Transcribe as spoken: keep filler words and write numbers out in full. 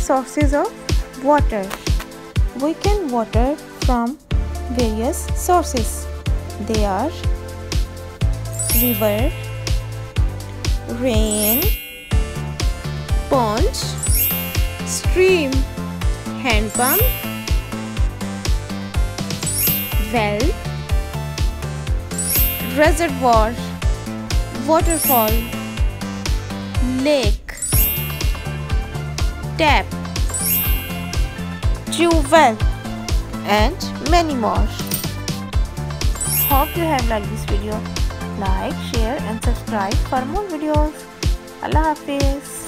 sources of water. We can water from various sources. They are river, rain, pond, stream, hand pump, well, reservoir, waterfall, lake, tap, tube well, and many more. Hope you have liked this video. Like, share and subscribe for more videos. Allah Hafiz.